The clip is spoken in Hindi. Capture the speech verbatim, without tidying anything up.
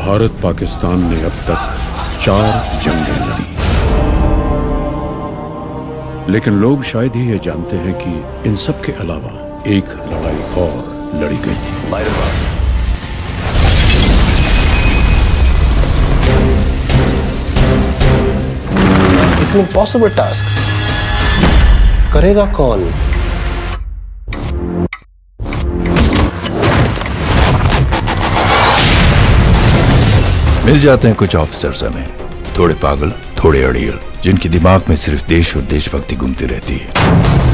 भारत पाकिस्तान ने अब तक चार जंगें लड़ी, लेकिन लोग शायद ही ये जानते हैं कि इन सब के अलावा एक लड़ाई और लड़ी गई थी। It's an impossible task. करेगा कौन? मिल जाते हैं कुछ ऑफिसर्स हमें, थोड़े पागल, थोड़े अड़ियल, जिनके दिमाग में सिर्फ देश और देशभक्ति घूमती रहती है।